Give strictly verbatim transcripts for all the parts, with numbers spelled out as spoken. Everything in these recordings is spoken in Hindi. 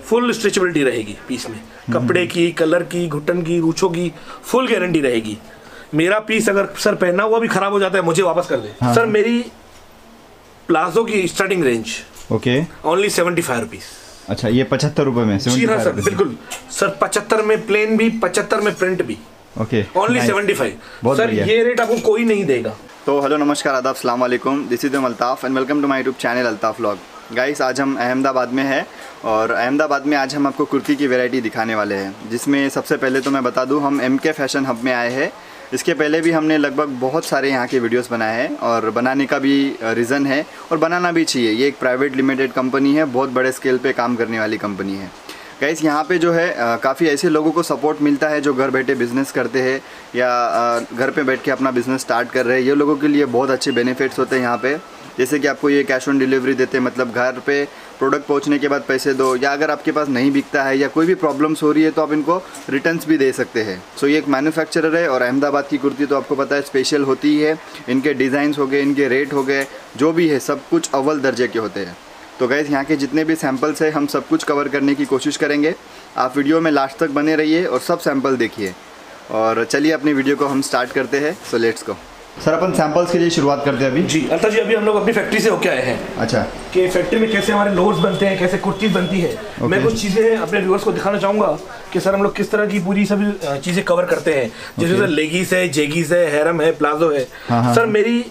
फुल स्ट्रेचेबिलिटी रहेगी पीस में, कपड़े की, कलर की, घुटन की, रूछों की फुल गारंटी रहेगी। मेरा पीस अगर सर पहना हुआ भी खराब हो जाता है मुझे वापस कर दे। हाँ। सर मेरी प्लाजो की starting range okay only seventy five rupees. अच्छा, ये पचहत्तर रुपए में? जी हाँ सर, बिल्कुल सर, पचहत्तर में प्लेन भी, पचहत्तर में प्रिंट भी। Okay, only seventy five. Sir ये रेट आपको कोई नहीं देगा। तो हेलो, नमस्कार, आदाब, अस्सलाम वालेकुम। This is Altaf and welcome to my YouTube channel Altaf vlog. Guys, आज हम अहमदाबाद में हैं और अहमदाबाद में आज हम आपको कुर्ती की वैरायटी दिखाने वाले हैं, जिसमें सबसे पहले तो मैं बता दूं हम एम के फैशन हब में आए हैं। इसके पहले भी हमने लगभग बहुत सारे यहाँ के वीडियोस बनाए हैं और बनाने का भी रीज़न है और बनाना भी चाहिए। ये एक प्राइवेट लिमिटेड कंपनी है, बहुत बड़े स्केल पे काम करने वाली कंपनी है। गाइस, यहाँ पे जो है काफ़ी ऐसे लोगों को सपोर्ट मिलता है जो घर बैठे बिज़नेस करते हैं या आ, घर पे बैठ के अपना बिज़नेस स्टार्ट कर रहे हैं। ये लोगों के लिए बहुत अच्छे बेनिफिट्स होते हैं यहाँ पे, जैसे कि आपको ये कैश ऑन डिलीवरी देते हैं, मतलब घर पे प्रोडक्ट पहुँचने के बाद पैसे दो, या अगर आपके पास नहीं बिकता है या कोई भी प्रॉब्लम्स हो रही है तो आप इनको रिटर्न्स भी दे सकते हैं। सो ये एक मैन्युफैक्चरर है और अहमदाबाद की कुर्ती तो आपको पता है स्पेशल होती ही है। इनके डिज़ाइंस हो गए, इनके रेट हो गए, जो भी है सब कुछ अव्वल दर्जे के होते हैं। तो गाइस, यहाँ के जितने भी सैंपल्स हैं हम सब कुछ कवर करने की कोशिश करेंगे। आप वीडियो में लास्ट तक बने रहिए और सब सैंपल देखिए। और चलिए अपनी वीडियो को हम स्टार्ट करते हैं। So let's go. सर, अपन सैंपल्स के लिए शुरुआत करते हैं अभी। जी अल्ताफ जी, अभी हम लोग अपनी फैक्ट्री से होके आए हैं। अच्छा, कि फैक्ट्री में कैसे हमारे लोअर्स बनते हैं, कैसे कुर्तीज बनती है। okay. मैं कुछ चीज़ें अपने व्यूअर्स को दिखाना चाहूँगा कि सर हम लोग किस तरह की पूरी सभी चीज़ें कवर करते हैं। जैसे okay. सर लेगीज है, जेगीज है, हैरम है, प्लाजो है। हाँ, हाँ. सर मेरी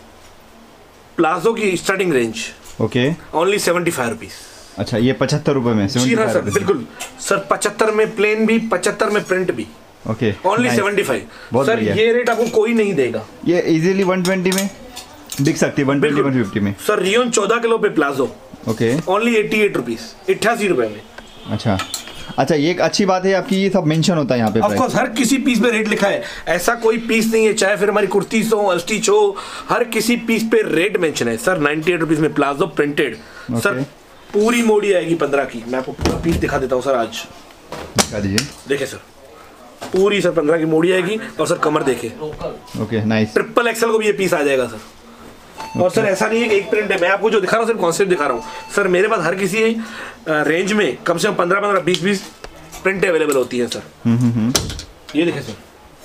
प्लाजो की starting range okay only seventy five rupees. अच्छा, ये पचहत्तर रुपए में? जी हाँ सर, बिल्कुल सर, पचहत्तर में प्लेन भी, पचहत्तर में प्रिंट भी। Okay, only seventy five. Sir ये रेट आपको कोई नहीं देगा। ये इजीली वन ट्वेंटी में बिक सकती है, वन ट्वेंटी वन फिफ्टी में। सर रियोन चौदह किलो पे palazzo okay only eighty eight rupees, अट्ठासी रुपए में। अच्छा अच्छा, ये एक अच्छी बात है आपकी, ये सब मेंशन होता है यहाँ पे। ऑफ कोर्स हर किसी पीस पे रेट लिखा है, ऐसा कोई पीस नहीं है, चाहे फिर हमारी कुर्ती हो, अस्टिच हो, हर किसी पीस पे रेट मेंशन है। सर नाइन्टी एट रुपीज में प्लाजो प्रिंटेड। सर पूरी मोड़ी आएगी पंद्रह की। मैं आपको पूरा पीस दिखा देता हूँ सर, आज दिखा दीजिए। देखिए सर, पूरी सर पंद्रह की मोड़ी आएगी और सर कमर देखे। Okay, nice. ट्रिपल एक्सएल को भी ये पीस आ जाएगा सर। Okay. और सर ऐसा नहीं है कि एक प्रिंट है, मैं आपको जो दिखा रहा हूँ सिर्फ कॉन्सेप्ट दिखा रहा हूँ। सर मेरे पास हर किसी रेंज में कम से कम पंद्रह पंद्रह बीस बीस प्रिंट अवेलेबल होती है सर। ये देखिए सर,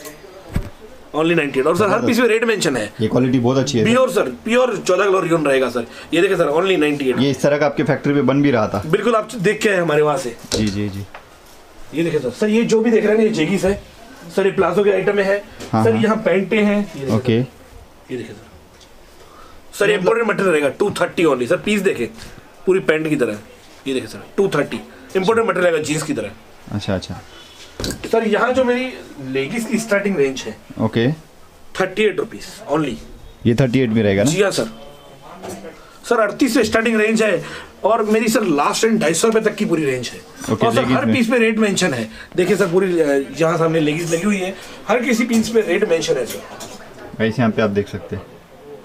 ओनली नाइन्टी एट। और सर हर पीस में रेट मेंशन है। ये क्वालिटी बहुत अच्छी है। प्योर सर, प्योर चौदह किलो रियोन रहेगा सर। ये देखिए सर, ओनली नाइन्टी एट। ये इस तरह का आपके फैक्ट्री पे बन भी रहा था? बिल्कुल, आप देख के आए हमारे वहाँ से। जी जी जी। ये देखिए सर, सर ये जो भी देख रहे हैं ये जेगीस है सर, ये प्लाजो के आइटम में है। हाँ, सर यहाँ पैंटे हैं। ओके, ये देखिए सर, सर ये इम्पोर्टेड मटेरियल रहेगा, two thirty only. Sir piece देखे पूरी पैंट की तरह। ये देखिए sir, two thirty imported material रहेगा, जीन्स की तरह। अच्छा अच्छा। सर यहाँ जो मेरी लेगीज की स्टार्टिंग रेंज है okay, thirty eight rupees only. ये थर्टी एट में रहेगा ना? जी हाँ सर। सर अड़तीस से स्टार्टिंग रेंज है और मेरी सर लास्ट रेंज ढाई सौ रुपए तक की पूरी रेंज है। okay, और सर हर पीस पे रेट मेंशन है। देखिए सर, पूरी यहाँ सामने लेगीज लगी हुई है, हर किसी पीस पे रेट मेंशन है सर। वैसे यहाँ पे आप देख सकते हैं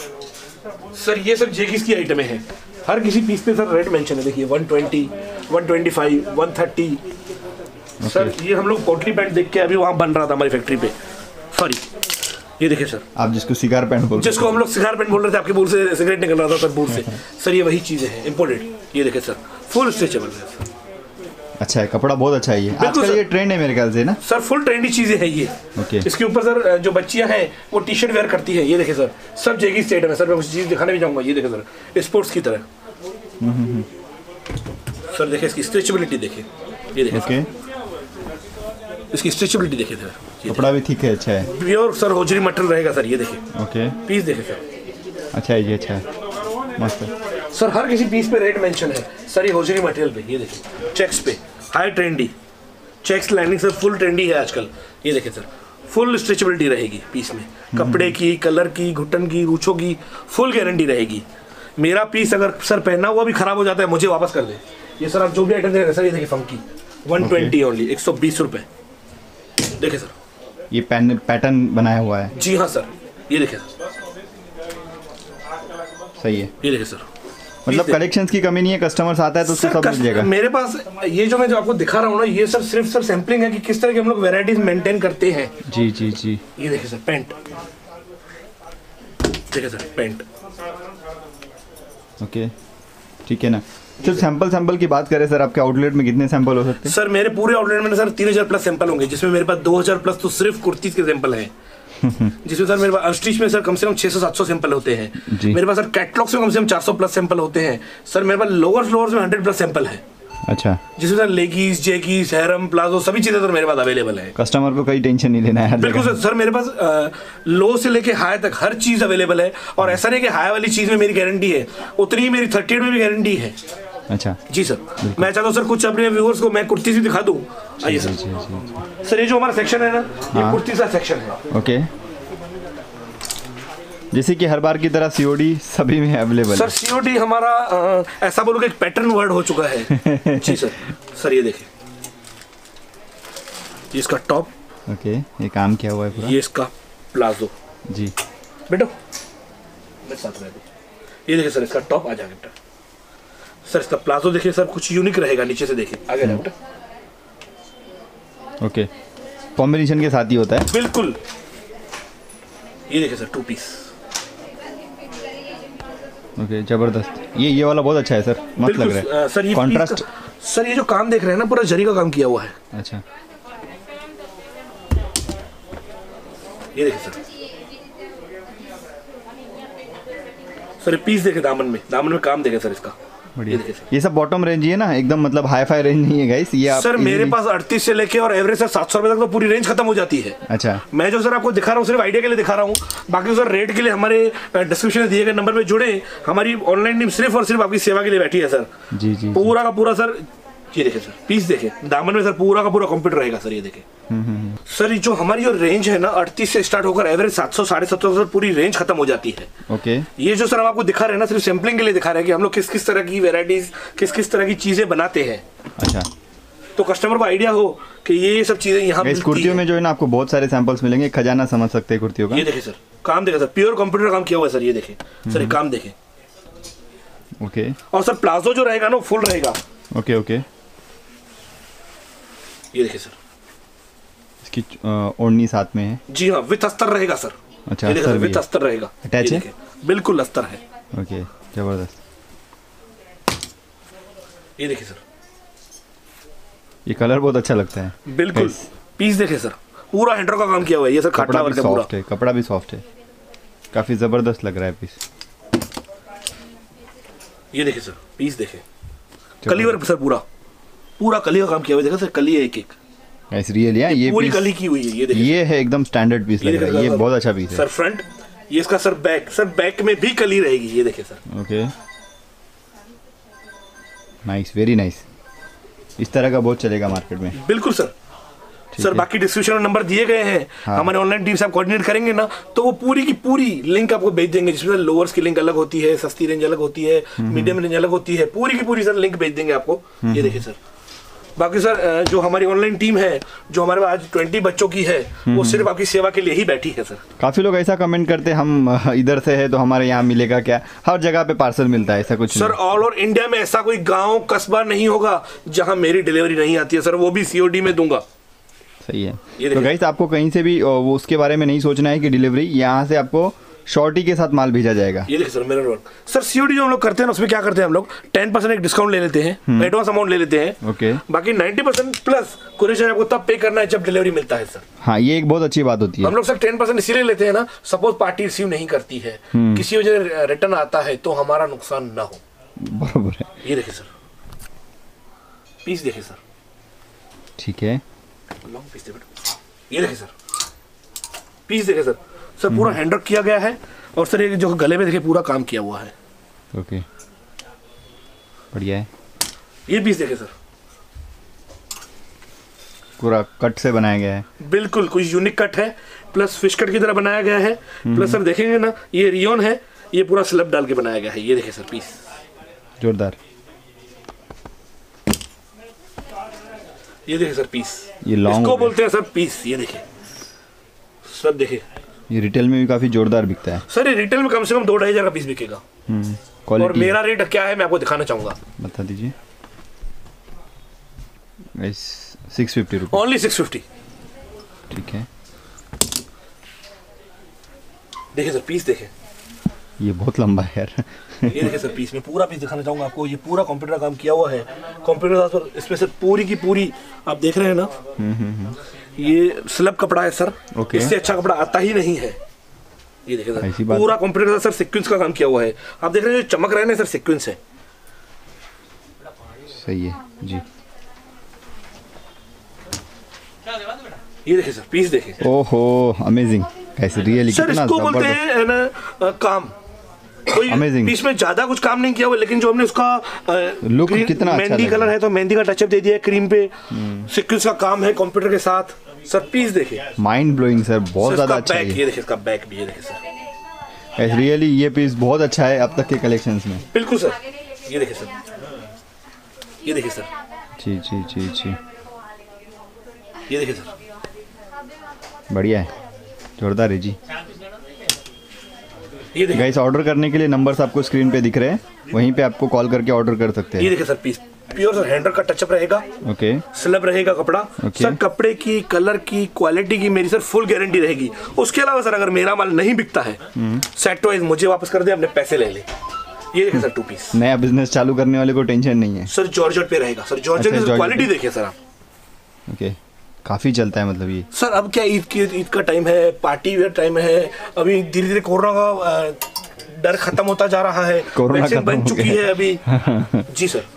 सर, ये सर जेगीज की आइटमें हैं, हर किसी पीस पे सर रेट मेंशन है। देखिए one twenty, one twenty five, one thirty. Sir ये हम लोग पोटली पैंट देख के अभी वहाँ बन रहा था हमारी फैक्ट्री पे। सॉरी, ये देखिए सर, आप जिसको सिगार पैंट बोल रहे, जिसको हम लोग सिगार पैंट बोल रहे थे, आपके बोल से सिगरेट निकल रहा था सर बोल से। सर ये वही चीज़ें हैं इम्पोर्टेड। ये देखिए सर, फुल स्ट्रेचेबल है सर। अच्छा है, कपड़ा बहुत अच्छा है। ये आजकल ये ट्रेंड है मेरे ख्याल से ना सर, फुल ट्रेंडी चीज़ें हैं ये। ओके, इसके ऊपर सर जो बच्चियां हैं वो टी शर्ट वेयर करती है। ये देखिए सर, सब जेगी स्टेट में। सर मैं कुछ चीज़ दिखाने भी जाऊँगा। ये देखिए सर, स्पोर्ट्स की तरह। सर देखिए इसकी स्ट्रेचेबिलिटी देखिए। ये देखिए ओके, इसकी स्ट्रेचेबिलिटी देखिए सर, कपड़ा भी ठीक है, अच्छा है, प्योर सर होजरी मटेरियल रहेगा सर। ये देखिए ओके, पीस देखिए सर, अच्छा है, ये अच्छा है, मस्त है सर। हर किसी पीस पे रेट मेंशन है सर, ये होजरी मटेरियल पे। ये देखिए चेक्स पे, high trendy checks lining sir, full trendy है आजकल। ये देखिए सर, फुल स्ट्रेचेबिलिटी रहेगी पीस में, कपड़े की, कलर की, घुटन की, रूछों की फुल गारंटी रहेगी। मेरा पीस अगर सर पहना हुआ भी खराब हो जाता है मुझे वापस कर दे। ये सर आप जो भी आइटम देख रहे हैं सर, ये देखिए फंकी वन ट्वेंटी ओनली, एक सौ बीस रुपये। देखिए सर, ये पैन पैटर्न बनाया हुआ है। जी हाँ सर, ये देखिए सर, सही है। ये देखिए सर, मतलब कलेक्शंस की कमी नहीं है, कस्टमर्स आता है तो उसको सब मिल जाएगा। मेरे पास ये जो मैं जो आपको दिखा रहा हूँ ना, ये सर सिर्फ सर सैम्पलिंग है कि किस तरह के हम लोग वैरायटीज मेंटेन करते हैं। जी जी जी। ये देखिए सर, पैंट देखिए सर, पैंट ओके, ठीक है ना। सिर्फ सैंपल सैंपल की बात करें सर, आपके आउटलेट में कितने सैंपल हो सकते हैं? सर मेरे पूरे आउटलेट में सर तीन हजार प्लस सैंपल होंगे, जिसमें मेरे पास दो हजार प्लस तो सिर्फ कुर्तीज के सैंपल हैं। जिसमें सर मेरे पास अनस्टिच में सर कम से कम छह सौ सात सौ सैंपल होते हैं। मेरे पास सर कैटलॉग्स में कम से कम चार सौ प्लस सैंपल होते हैं। सर मेरे पास लोअर फ्लोर्स में हंड्रेड प्लस सैंपल है। अच्छा, जिसमें सर लेगीज, जैकीज, हैरम, प्लाजो सभी चीजें सर मेरे पास अवेलेबल है। कस्टमर को कोई टेंशन नहीं लेना है। बिल्कुल सर, सर मेरे पास आ, लो से लेके हाई तक हर चीज अवेलेबल है। और ऐसा नहीं कि हाई वाली चीज में मेरी गारंटी है, उतनी ही मेरी थर्टी एट में भी गारंटी है। अच्छा जी सर, मैं चाहता हूँ सर कुछ अपने व्यूअर्स को मैं कुर्ती से दिखा दूँ। आइए सर। सर ये जो हमारा सेक्शन है ना, ये कुर्ती का सेक्शन है। ओके, जैसे कि हर बार की तरह सीओडी सभी में अवेलेबल है। सर सीओडी हमारा आ, ऐसा बोलो कि एक पैटर्न वर्ड हो चुका है। जी सर। सर ये देखिए, ये इसका टॉप। ओके, ये काम किया हुआ है पूरा। ये इसका प्लाजो। जी बेटो मेरे साथ रह दो। ये देखिए सर, इसका टॉप आ जाएगा बेटा। सर इसका प्लाजो देखिए सर, कुछ यूनिक रहेगा। नीचे से देखिए, आगे ना बेटा। ओके, कॉम्बिनेशन के साथ ही होता है। बिल्कुल। ये देखिए सर, टू पीस। ओके, जबरदस्त। ये ये वाला बहुत अच्छा है सर, मस्त लग रहा है। सर ये कॉन्ट्रास्ट। सर ये जो काम देख रहे हैं ना, पूरा जरी का काम किया हुआ है। अच्छा, ये देखिए सर। सर ये पीस देखे, दामन में दामन में काम देखे सर इसका। बढ़िया। ये सब बॉटम रेंज ही है ना, एकदम मतलब हाई फाई रेंज नहीं है गाइस। ये आप सर मेरे पास अड़तीस से लेके और एवरेज सर सात सौ रुपए तक तो पूरी रेंज खत्म हो जाती है। अच्छा, मैं जो सर आपको दिखा रहा हूँ सिर्फ आइडिया के लिए दिखा रहा हूँ। बाकी सर रेट के लिए हमारे डिस्क्रिप्शन में दिए गए नंबर पे जुड़े। हमारी ऑनलाइन टीम सिर्फ और सिर्फ आपकी सेवा के लिए बैठी है सर। जी जी, पूरा का पूरा सर। ये देखिए सर, पीस देखे, दामन में सर पूरा का पूरा कंप्यूटर रहेगा सर। ये देखे सर, ये जो हमारी जो रेंज है ना, अड़तीस से स्टार्ट होकर एवरेज सात सौ साढ़े सात सौ पूरी रेंज खत्म हो जाती है। ओके, ये जो सर हम आपको दिखा रहे हैं ना, सिर्फ सैम्पलिंग के लिए दिखा रहे हैं कि हम लोग किस किस तरह की वेराइटीज, किस किस तरह की चीजें बनाते हैं। अच्छा, तो कस्टमर को आइडिया हो कि ये सब चीजें यहाँ इस कुर्तियों में जो है ना आपको बहुत सारे सैंपल्स मिलेंगे, खजाना समझ सकते हैं कुर्तियों का। ये देखिए सर, काम देखे सर, प्योर कंप्यूटर काम किया हुआ है सर। ये देखे सर, ये काम देखे। ओके, और सर प्लाजो जो रहेगा ना, फुल रहेगा। ओके ओके, ये देखिए सर, इसकी ओढ़नी साथ में है। जी हाँ, विथ अस्तर रहेगा सर। अच्छा, ये देखिए अस्तर सर, भी विथ है। अस्तर रहेगा। अटैच है? बिल्कुल अस्तर है। ओके, जबरदस्त। ये देखिए सर, ये कलर बहुत अच्छा लगता है। बिल्कुल। पीस देखिए सर, पूरा हैंडर का काम किया हुआ है। ये सर कपड़ा खाटला भी वर्क है पूरा। सॉफ्ट है, कपड़ा भी सॉफ्ट है, काफी जबरदस्त लग रहा है पीस। ये देखिए सर, पीस देखे, कली वर्क सर, पूरा पूरा कली का काम किया हुआ है। देखा सर, कली है एक एक। गाइस रियल है ये, पूरी पीस कली की हुई है। ये देखिए, ये है एकदम स्टैंडर्ड पीस लग रहा है। ये बहुत अच्छा पीस है सर। फ्रंट, ये इसका सर बैक, सर बैक में भी कली रहेगी। ये देखिए sir. Okay, nice, very nice. इस तरह का बहुत चलेगा मार्केट में। बिल्कुल सर। सर बाकी डिस्क्रिप्शन में नंबर दिए गए हैं। हाँ। हमारे ऑनलाइन टीम से आप कोऑर्डिनेट करेंगे ना, तो वो पूरी की पूरी लिंक आपको भेज देंगे, जिसमें लोअर्स की लिंक अलग होती है, सस्ती रेंज अलग होती है, मीडियम रेंज अलग होती है, पूरी की पूरी सर लिंक भेज देंगे आपको। ये देखिए सर। बाकी सर जो हमारी ऑनलाइन टीम है, जो हमारे पास आज ट्वेंटी बच्चों की है, वो सिर्फ आपकी सेवा के लिए ही बैठी है सर। काफी लोग ऐसा कमेंट करते हैं, हम इधर से है तो हमारे यहाँ मिलेगा क्या? हर जगह पे पार्सल मिलता है, ऐसा कुछ सर ऑल ओवर इंडिया में ऐसा कोई गांव कस्बा नहीं होगा जहां मेरी डिलीवरी नहीं आती है सर, वो भी सीओडी में दूंगा। सही है। तो गाइस आपको कहीं से भी वो उसके बारे में नहीं सोचना है कि डिलीवरी, यहाँ से आपको शॉर्टी के साथ माल भेजा जाएगा। ये देखिए sir, mirror work. Sir COD जो हम लोग करते हैं ना, उसमें क्या करते हैं हम लोग, टेन परसेंट एक डिस्काउंट ले लेते हैं, एडवांस अमाउंट ले लेते हैं। ओके, बाकी नाइन्टी परसेंट प्लस कुरियर आपको तब पे करना है जब डिलीवरी मिलता है सर। हाँ, ये एक बहुत अच्छी बात होती है। हम लोग सर टेन परसेंट इसीलिए लेते हैं ना, सपोज पार्टी रिसीव नहीं करती है, किसी वजह रिटर्न आता है, तो हमारा नुकसान ना हो। बराबर है। ये देखिए सर, पीस देखिए सर। ठीक है, लॉन्ग पीस देखिए। ये देखिए सर, पीस देखिए सर। सर पूरा हैंड वर्क किया गया है, और सर ये जो गले में देखिए पूरा काम किया हुआ है। ओके, बढ़िया है। ये पीस देखिए सर, पूरा कट से बनाया गया है। बिल्कुल, कुछ यूनिक कट है, प्लस फिश कट की तरह बनाया गया है। प्लस सर देखेंगे ना, ये रियोन है, ये पूरा स्लैब डाल के बनाया गया है। ये देखिए सर, पीस जोरदार। ये देखिए सर, पीस, ये लॉन्ग इसको बोलते हैं सर पीस। ये देखिए सर, देखिए ये रिटेल में भी काफी जोरदार बिकता है सर। ये रिटेल में कम से कम दो ढाई हजार का पीस बिकेगा। हम्म, और मेरा रेट क्या है मैं आपको दिखाना चाहूंगा। बता दीजिए। Six fifty rupees, only six fifty. ठीक है। देखिए सर, पीस देखिए, ये बहुत लंबा है यार। ये देखिए सर पीस में पूरा पीस दिखाना चाहूँगा आपको, ये पूरा कंप्यूटर का काम किया हुआ है, कंप्यूटर के साथ इसमें सर पूरी की पूरी आप देख रहे हैं ना, ये स्लब कपड़ा है सर, इससे अच्छा कपड़ा आता ही नहीं है। ये देखिए सर पूरा कंप्यूटर का सर सीक्वेंस का काम किया हुआ है, आप देख रहे हैं जो चमक रहे हैं ना सर सीक्वेंस है। सही है जी। ये देखिए सर पीस देखिए, ओहो अमेजिंग, कैसे रियली सर कितना इसको बोलते जबरदस्त। हैं ना काम, कोई Amazing। पीस में ज्यादा कुछ काम नहीं किया हुआ, लेकिन जो हमने उसका लुक कितना अच्छा मेहंदी लगा। कलर है तो मेहंदी का टचअप दे दिया है क्रीम पे, सीक्वेंस का काम है कंप्यूटर के साथ। सर पीस देखिए, माइंड ब्लोइंग सर, बहुत ज्यादा अच्छा बैक, है ये देखिए इसका बैक भी, ये देखिए सर रियली ये पीस बहुत अच्छा है अब तक के कलेक्शंस में। बिल्कुल सर। ये देखिए सर, ये देखिए सर, जी जी जी जी ये देखिए सर, बढ़िया है, जोरदार है जी। ये देखिए, गाइस ऑर्डर करने के लिए नंबर्स आपको स्क्रीन पे दिख रहे हैं, वहीं पे आपको कॉल करके ऑर्डर कर सकते ये हैं। देखिए sir piece pure sir handwork का टचअप रहेगा, ओके स्लब रहेगा कपड़ा। Okay। सर कपड़े की, कलर की, क्वालिटी की मेरी सर फुल गारंटी रहेगी। उसके अलावा सर अगर मेरा माल नहीं बिकता है, सेट वाइज मुझे वापस कर दे, अपने पैसे ले ले। ये देखिए सर टू पीस, नया बिजनेस चालू करने वाले को टेंशन नहीं है। सर जॉर्जेट पे रहेगा सर, जॉर्जेट अच्छा, की जॉर्जेट क्वालिटी पे। देखिए सर आप। ओके काफी चलता है मतलब ये। सर अब क्या ईद की ईद का टाइम है, पार्टी वेयर टाइम है, अभी धीरे धीरे कोरोना का अ, डर खत्म होता जा रहा है, कोरोना वैक्सीन खत्म बन हो चुकी गया। है अभी। जी सर,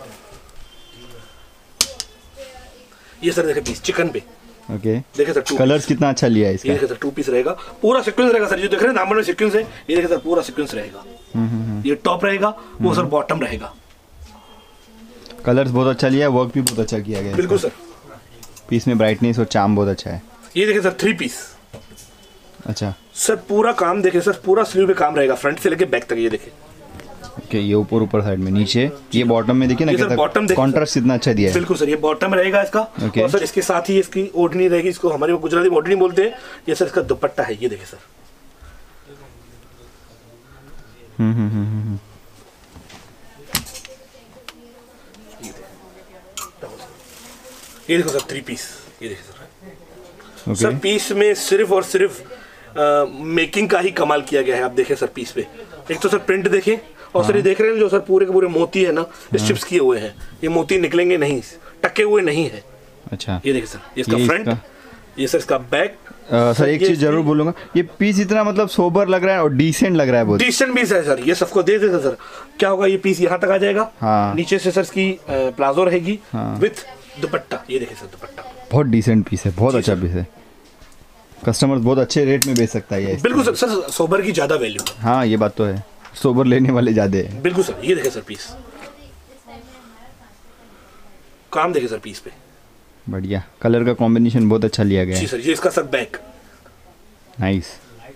ये सर देखिए पीस चिकन पे, ओके देखिए सर टू कलर्स कितना अच्छा लिया है ये इसका। देखिए सर टू पीस रहेगा, पूरा सीक्वेंस रहेगा सर, जो देख रहे हैं दामन में सीक्वेंस है, ये देखिए सर पूरा सीक्वेंस रहेगा। ये टॉप रहेगा, वो सर बॉटम रहेगा। कलर्स बहुत अच्छा लिया है, वर्क भी बहुत अच्छा किया गया है। बिल्कुल सर। पीस में ब्राइटनेस और चार्म बहुत अच्छा है। ये देखिए सर थ्री पीस, अच्छा सर पूरा काम देखिए सर, पूरा स्लीव पे काम रहेगा फ्रंट से लेके बैक तक। ये देखिए, ओके ये ऊपर ऊपर साइड में, नीचे ये बॉटम में देखिए ना ये सर कैसा bottom देखिए कॉन्ट्रास्ट कितना अच्छा दिया है। बिल्कुल सर, ये बॉटम रहेगा इसका। Okay। और सर इसके साथ ही इसकी ओढ़नी रहेगी, इसको हमारे गुजराती में ओढ़नी बोलते हैं। ये सर इसका दुपट्टा है, ये देखिए सर। हम्म हम्म हम्म हम्म। ये देखो सर थ्री पीस, ये देखिए सर। ओके सर पीस में सिर्फ और सिर्फ मेकिंग का ही कमाल किया गया है। आप देखें सर पीस पे, एक तो सर प्रिंट देखें, और सर ये देख रहे हैं जो सर पूरे के पूरे मोती है ना, स्ट्रिप्स किए हुए हैं, ये मोती निकलेंगे नहीं, टके हुए नहीं है। अच्छा ये देखिए सर, ये इसका ये फ्रंट, ये सर इसका बैक। अ, सर एक ये चीज जरूर बोलूंगा, ये पीस इतना मतलब सोबर लग रहा है और डिसेंट लग रहा है बहुत। डिसेंट पीस है सर, ये सबको दे देगा सर। क्या होगा, ये पीस यहाँ तक आ जाएगा, हाँ। नीचे से सर इसकी प्लाजो रहेगी हाँ। विथ दुपट्टा। ये देखिए सर दुपट्टा, बहुत डिसेंट पीस है, बहुत अच्छा पीस है। कस्टमर्स बहुत अच्छे रेट में बेच सकता है ये। बिल्कुल सर। सर सोबर की ज्यादा वैल्यू, हाँ ये बात तो है, सोबर लेने वाले ज्यादा है। बिल्कुल सर। ये देखिए सर पीस, काम देखिए सर पीस पे। बढ़िया, कलर का कॉम्बिनेशन बहुत अच्छा लिया गया जी है। सर, ये इसका सर बैक। नाइस,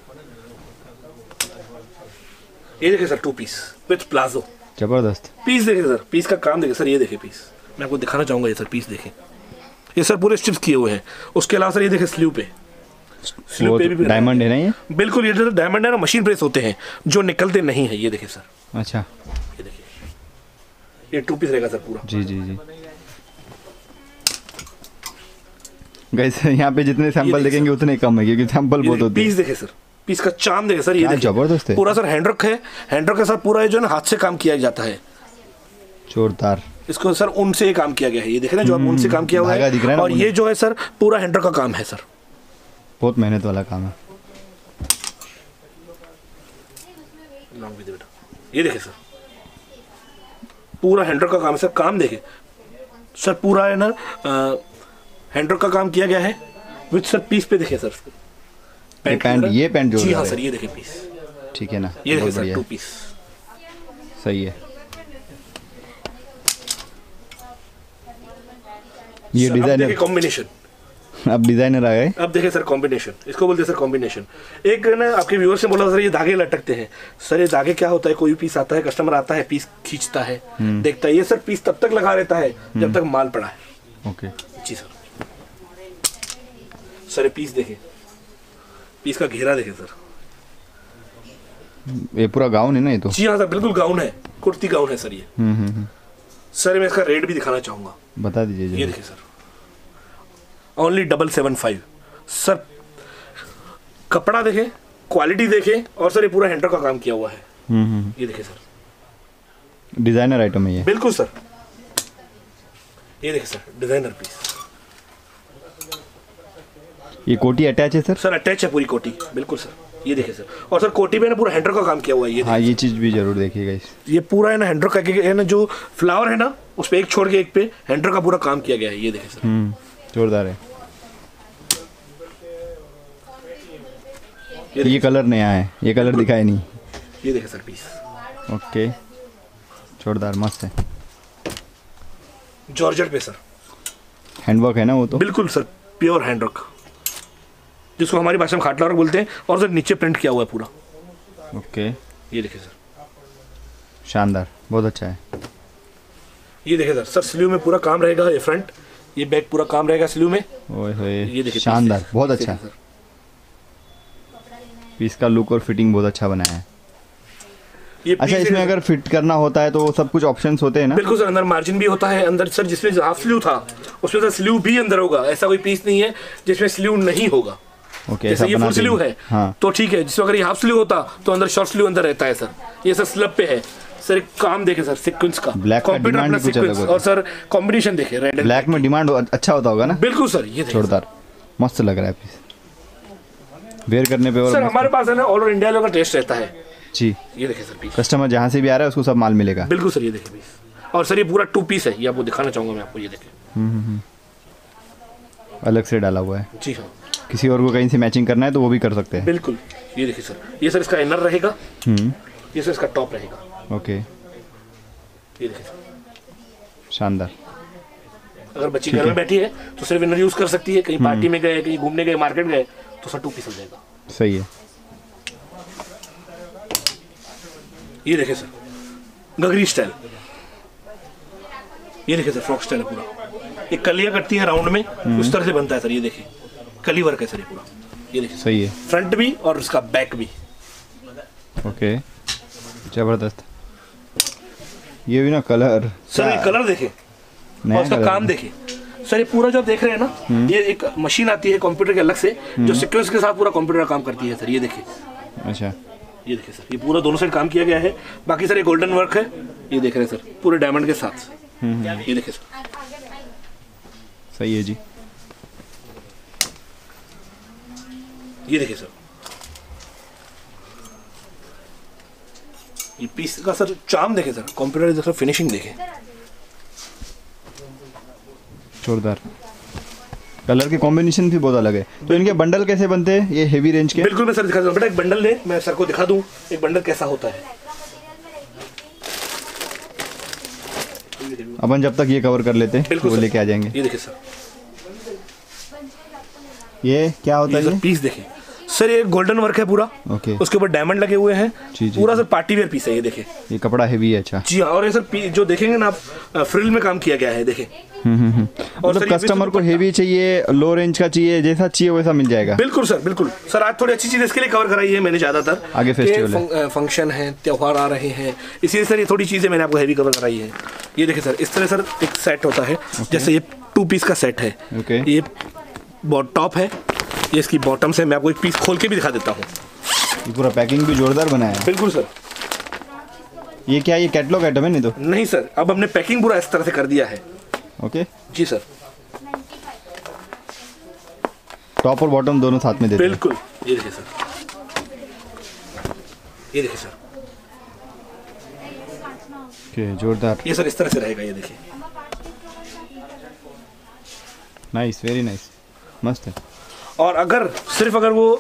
ये देखिए sir two piece with palazzo, जबरदस्त। पीस देखिए सर, पीस का काम देखिए सर। ये देखिए पीस, मैं आपको दिखाना चाहूंगा। ये सर पीस देखें, ये सर पूरे स्ट्रिप्स किए हुए हैं। उसके अलावा सर ये देखिए स्लीव पे, स्लीव वो पे भी डायमंड है ना ये? बिल्कुल, ये जो डायमंड है ना, मशीन प्रेस होते हैं जो निकलते नहीं है। ये देखिए सर, अच्छा ये देखिए, ये टू पीस रहेगा सर पूरा। जी जी जी। गाइस यहाँ पे जितने सैंपल देखेंगे उतने कम है, क्योंकि सैंपल बहुत होते पीस हैं। देखे सर, पीस का चाम देखे सर। ये क्या देखिए जबरदस्त है। पूरा सर हैंडवर्क है, हैंडवर्क के साथ पूरा ये जो है ना हाथ से काम किया जाता है। जोरदार, इसको सर ऊन से काम किया गया है। ये देखे ना जो आप ऊन से काम किया हुआ धागा दिख रहा है है। ना और ऊन। ये जो है सर पूरा हैंडवर्क का काम है सर। बहुत मेहनत वाला काम है। ये देखिए सर, पूरा हैंडवर्क का काम है सर। काम देखे सर, पूरा है ना हैंडवर्क का काम किया गया है विद सर पीस पे देखिए सर। ये पैंट, ये पैंट जी जोरदार हाँ है। सर, ये देखिए पीस, ठीक है ना, ये देखिए बहुत सर बढ़िया टू है। पीस। सही है। ये डिजाइनर, कॉम्बिनेशन, अब डिजाइनर आ गए। अब देखिए सर कॉम्बिनेशन, इसको बोलते हैं सर कॉम्बिनेशन। एक ना आपके व्यूअर से बोला सर ये धागे लटकते हैं। सर ये धागे क्या होता है, कोई पीस आता है, कस्टमर आता है, पीस खींचता है, देखता है, ये सर पीस तब तक लगा रहता है जब तक माल पड़ा है। ओके जी सर। सर ये पीस देखें, पीस का घेरा देखें सर। ये पूरा गाउन है ना ये तो? जी हाँ सर, बिल्कुल गाउन है, कुर्ती गाउन है सर ये। हम्म हम्म हम्म। सर मैं इसका रेट भी दिखाना चाहूंगा, बता दीजिए ये जी। देखिए sir, only double seven five. Sir कपड़ा देखें, क्वालिटी देखें, और सर ये पूरा हैंडवर्क का काम किया हुआ है। हम्म ये देखिए सर, डिजाइनर आइटम है ये। बिल्कुल सर, ये देखिए सर डिजाइनर पीस। ये कोटी अटैच है सर? सर अटैच है पूरी कोटी, बिल्कुल सर। ये देखिए सर, और सर कोटी में ना पूरा हैंडर का काम किया हुआ है। ये हाँ, ये चीज़ भी जरूर देखिएगा इस। ये पूरा है ना हैंडर का है ना, जो फ्लावर है ना उस पे एक छोड़ के एक पे हैंडर का पूरा काम किया गया है। ये देखिए सर, हम्म जोरदार है। ये, ये कलर नया है, ये कलर दिखाया नहीं। ये देखिए सर पीस, ओके जोरदार मस्त है। जॉर्जेट पे सर, हैंडवर्क है ना वो तो? बिल्कुल सर, प्योर हैंडवर्क, जिसको हमारी भाषा में खाटला वर्क बोलते हैं। और सर नीचे प्रिंट किया हुआ है पूरा। ओके, ये देखिए सर, शानदार, बहुत अच्छा है। ये देखिए सर, सर स्लीव में पूरा काम रहेगा। ये फ्रंट, ये बैक पूरा काम रहेगा स्लीव में। ओए होए, ये देखिए शानदार, पीस बहुत अच्छा सर। पीस का लुक और फिटिंग बहुत अच्छा बनाया है। ये अच्छा, इसमें अगर फिट करना होता है तो सब कुछ ऑप्शंस होते हैं ना? बिल्कुल सर, अंदर मार्जिन भी होता है। अंदर सर जिसमें हाफ स्लीव था उसमें सर स्लीव भी अंदर होगा। ऐसा कोई पीस नहीं है जिसमें स्लीव नहीं होगा। ओके, जैसे ये फुल स्लीव है हाँ। तो ठीक है, जिसमें अगर ये हाफ स्लीव होता तो अंदर शॉर्ट स्लीव अंदर रहता है सर। ये सर स्लब पे है सर, एक काम देखे सर सीक्वेंस का, ब्लैक का कंप्यूटर डिमांड प्लस कुछ अलग सीक्वेंस। होता है। और सर कॉम्बिनेशन देखे रेड एंड ब्लैक में डिमांड अच्छा होता होगा ना? बिल्कुल सर, ये देखिए जोरदार, मस्त लग रहा है पीस वेयर करने पे। और सर हमारे पास है ना ऑल ओवर इंडिया लेवल का टेस्ट रहता है जी। ये देखिए सर पीस, कस्टमर जहाँ से भी आ रहा है उसको सब माल मिलेगा। बिल्कुल सर। ये देखिए पीस, और सर ये पूरा टू पीस है। ये आपको दिखाना चाहूंगा मैं आपको। ये देखिए अलग से डाला हुआ है। जी हाँ, किसी और को कहीं से मैचिंग करना है तो वो भी कर सकते हैं। बिल्कुल। ये देखिए सर, ये सर इसका इनर रहेगा, हम्म ये सर इसका टॉप रहेगा। ओके, ये देखिए सर, शानदार। अगर बच्ची घर में बैठी है तो सिर्फ इनर यूज कर सकती है। कहीं पार्टी में गए, कहीं घूमने गए, मार्केट गए तो सर टू पीस हो जाएगा। सही है। ये देखिए सर गगरी स्टाइल, ये देखिए सर फ्रॉक स्टाइल है पूरा। ये कलियां कटती है राउंड में, उस तरह से बनता है सर। ये देखिए कली वर्क है सर ये पूरा। ये देखिए सही है, फ्रंट भी और उसका बैक भी। ओके जबरदस्त। ये भी ना कलर सर, ये कलर देखे और उसका काम देखे सर। ये पूरा जो देख रहे हैं ना, ये एक मशीन आती है कंप्यूटर के अलग से जो सीक्वेंस के साथ पूरा कंप्यूटर काम करती है सर। ये देखिए, अच्छा, ये देखिए सर, ये पूरा दोनों साइड काम किया गया है। बाकी सर ये गोल्डन वर्क है। ये देख रहे हैं सर पूरे डायमंड के साथ। ये देखिए सर, सही है जी। ये देखिए सर, ये पीस का सर चार्म देखे सर, कंप्यूटर जैसा फिनिशिंग देखे। जोरदार, कलर के कॉम्बिनेशन भी बहुत अलग है। तो इनके बंडल कैसे बनते हैं ये हेवी रेंज के? बिल्कुल मैं सर दिखा दूँ। बेटा एक बंडल ले, मैं सर को दिखा दूँ एक बंडल कैसा होता है। अपन जब तक ये कवर कर लेते हैं बिल्कुल वो सर। लेके आ जाएंगे। ये देखिए सर, ये क्या होता ये है सर ये? पीस देखे सर, ये गोल्डन वर्क है पूरा। ओके, उसके ऊपर डायमंड लगे हुए हैं। जी, जी। पूरा सर पार्टी वेयर पीस है। ये देखे, ये कपड़ा हेवी है। अच्छा, जी हाँ। और ये सर पी- जो देखेंगे ना आप, फ्रिल में काम किया गया है। देखे हम्म हम्म हम्म। और मतलब सर ये कस्टमर को दुपट्टा- हेवी चाहिए, लो रेंज का चाहिए, जैसा चाहिए वैसा मिल जाएगा। बिल्कुल सर, बिल्कुल सर। आज थोड़ी अच्छी चीज इसके लिए कवर कराई है मैंने ज्यादातर। आगे कि फेस्टिवल है। फं- फंक्शन है, त्योहार आ रहे हैं, इसीलिए सर ये थोड़ी चीजें मैंने आपको हैवी कवर कराई है। ये देखिए सर, इस तरह सर एक सेट होता है। जैसे ये टू पीस का सेट है। ओके, ये टॉप है, ये इसकी बॉटम्स है। मैं आपको एक पीस खोल के भी दिखा देता हूँ। ये पूरा पैकिंग भी जोरदार बनाया है। बिल्कुल सर। ये क्या, ये कैटलॉग आइटम है नहीं तो? नहीं सर, अब हमने पैकिंग पूरा इस तरह से कर दिया है। ओके, जी सर, टॉप और बॉटम दोनों साथ में देते हैं। बिल्कुल। ये देखिए सर, ये देखिए सर, ओके, जोरदार, ये सर इस तरह से रहेगा। ये देखिए, नाइस, वेरी नाइस, मस्त है। और अगर सिर्फ अगर वो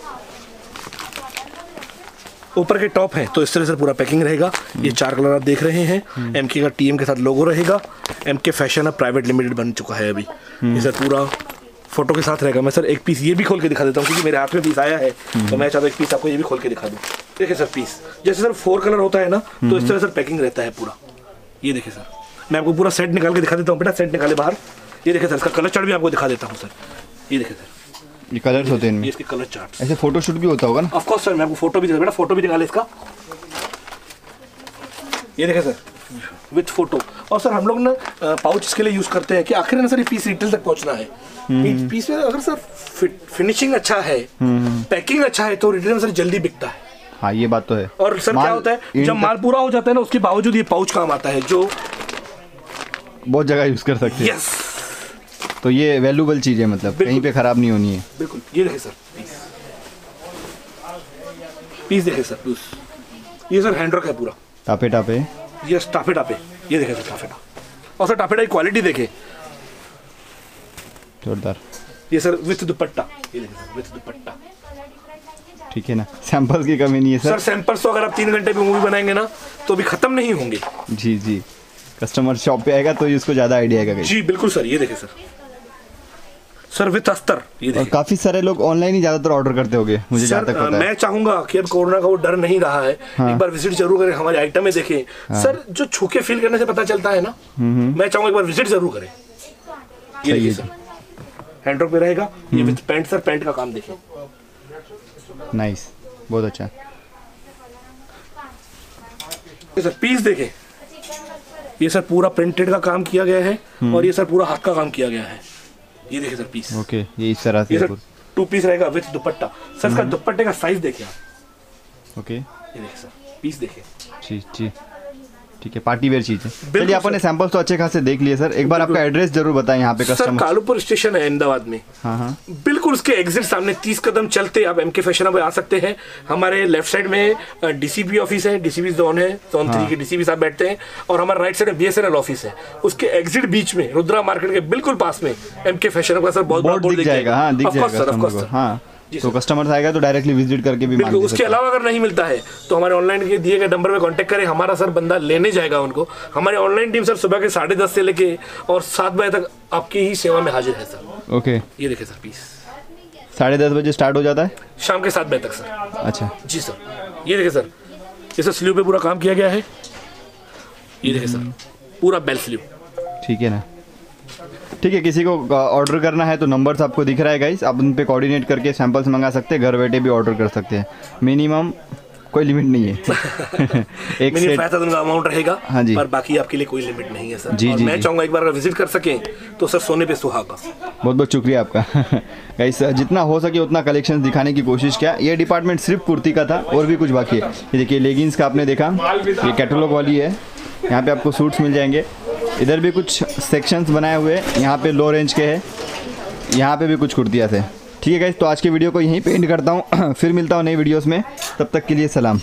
ऊपर के टॉप है तो इस तरह से पूरा पैकिंग रहेगा। ये चार कलर आप देख रहे हैं। एमके का टीएम के साथ लोगो रहेगा। एमके फैशन अब प्राइवेट लिमिटेड बन चुका है अभी। ये सर पूरा फोटो के साथ रहेगा। मैं सर एक पीस ये भी खोल के दिखा देता हूँ क्योंकि मेरे हाथ में पीस आया है, तो मैं चाहता हूँ एक पीस आपको ये भी खोल के दिखा दूँ। देखिए सर पीस, जैसे सर फोर कलर होता है ना, तो इस तरह सर पैकिंग रहता है पूरा। ये देखिए सर, मैं आपको पूरा सेट निकाल के दिखा देता हूँ। बेटा सेट निकाले बाहर। ये देखिए सर, इसका कलर चार्ट भी आपको दिखा देता हूँ सर। ये देखिए सर, ये कलर्स होते हैं ये इनमें। इसके कलर चार्ट। ऐसे फोटोशूट भी होता होगा ना? ऑफ कोर्स सर, मैं आपको फोटो भी दिखा बेटा, फोटो भी निकाले इसका। ये देखें सर विथ फोटो। और सर हम लोग ना पाउच इसके लिए यूज करते हैं कि आखिर ना सर ये पीस रिटेल तक पहुंचना है। पी, पीस में अगर सर फिनिशिंग अच्छा है, पैकिंग अच्छा है, तो रिटेल में सर जल्दी बिकता है। हाँ ये बात तो है। और सर क्या होता है जब माल पूरा हो जाता है ना उसके बावजूद ये पाउच काम आता है जो बहुत जगह यूज कर सकते हैं। यस तो ये वैल्यूबल चीज़ है, मतलब कहीं पे खराब नहीं होनी है। बिल्कुल। ये देखिए सर पीस पीस देखिए सर पीस, ये सर हैंडवर्क है पूरा, टापे टापे। ये टाफे टापे, ये देखे सर टाफे टापे। और सर टाफे टापे क्वालिटी देखे जोरदार। ये सर विथ दुपट्टा, ये देखे सर विथ दुपट्टा। ठीक है ना, सैंपल्स की कमी नहीं है सर। सर सैंपल्स तो अगर आप तीन घंटे पे मूवी बनाएंगे ना तो भी खत्म नहीं होंगे। जी जी, कस्टमर शॉप पे आएगा तो उसको ज़्यादा आइडिया आएगा। जी बिल्कुल सर। ये देखे सर सर विथ अस्तर, ये और काफ़ी सारे लोग ऑनलाइन ही ज़्यादातर ऑर्डर करते होंगे, मुझे जहाँ तक पता है। मैं चाहूंगा कि अब कोरोना का वो डर नहीं रहा है। हाँ। एक बार विजिट जरूर करें, हमारे आइटम में देखें। हाँ। सर जो छू के फील करने से पता चलता है ना, मैं चाहूंगा एक बार विजिट जरूर करें। ये देखिए सर हैंडवर्क पे रहेगा, ये विथ पैंट। सर पैंट का काम देखिए, नाइस, बहुत अच्छा। सर पीस देखें, ये सर पूरा प्रिंटेड का काम किया गया है और ये सर पूरा हाथ का काम किया गया है। ये देखिए सर पीस। ओके, ये इस तरह से ये सर टू पीस रहेगा विथ दुपट्टा। सर इसका दुपट्टे का साइज देखिए आप। ओके, ये देखिए सर पीस देखिए। जी जी, ठीक है, पार्टी वेयर चीज़ है। चलिए आपने सैंपल्स तो अच्छे खासे देख लिए सर, एक बार आपका एड्रेस जरूर बताएं यहाँ पे कस्टमर। सर कालूपुर स्टेशन है अहमदाबाद में। हाँ हाँ, बिल्कुल उसके एग्जिट सामने तीस कदम चलते आप एमके फैशन पे आ सकते हैं। हमारे लेफ्ट साइड में डीसीपी ऑफिस है, डीसीपी जोन है, जोन थ्री के डीसीपी साहब बैठते हैं। और हमारे राइट साइड में बीएसएनएल ऑफिस है, उसके एग्जिट बीच में रुद्रा मार्केट के बिल्कुल पास में एमके फैशन का सर बहुत बड़ा बोर्ड दिख जाएगा। हाँ दिख जाएगा। हाँ, तो कस्टमर्स आएगा तो डायरेक्टली विजिट करके भी बिल्कुल। उसके अलावा अगर नहीं मिलता है तो हमारे ऑनलाइन के दिए गए नंबर पे कांटेक्ट करें, हमारा सर बंदा लेने जाएगा उनको। हमारी ऑनलाइन टीम सर सुबह के साढ़े दस से लेके और सात बजे तक आपकी ही सेवा में हाजिर है सर। ओके, ये देखिए सर पीस साढ़े दस बजे स्टार्ट हो जाता है, शाम के सात बजे तक सर। अच्छा जी सर। ये देखिए सर, ये सर स्लीव पे पूरा काम किया गया है। ये देखिए सर पूरा बेल स्लीव। ठीक है ना, ठीक है। किसी को ऑर्डर करना है तो नंबर्स आपको दिख रहा है गाइस, आप उन पे कोऑर्डिनेट करके सैंपल्स मंगा सकते हैं, घर बैठे भी ऑर्डर कर सकते हैं। मिनिमम कोई लिमिट नहीं है। एक मिनिमम फाइव थाउजेंड का अमाउंट रहेगा। हाँ जी, पर बाकी आपके लिए कोई लिमिट नहीं है सर। जी और जी, मैं चाहूँगा एक बार अगर विजिट कर सकें तो सर सोने पे सुहागा। बहुत बहुत शुक्रिया आपका। गाइस जितना हो सके उतना कलेक्शन दिखाने की कोशिश किया। ये डिपार्टमेंट सिर्फ कुर्ती का था, और भी कुछ बाकी है। ये देखिए लेगिंग्स का आपने देखा, ये कैटलॉग वाली है। यहाँ पे आपको सूट्स मिल जाएंगे। इधर भी कुछ सेक्शंस बनाए हुए हैं, यहाँ पे लो रेंज के हैं, यहाँ पे भी कुछ कुर्तियाँ थे। ठीक है गाइस, तो आज की वीडियो को यहीं पे एंड करता हूँ। फिर मिलता हूँ नई वीडियोस में, तब तक के लिए सलाम।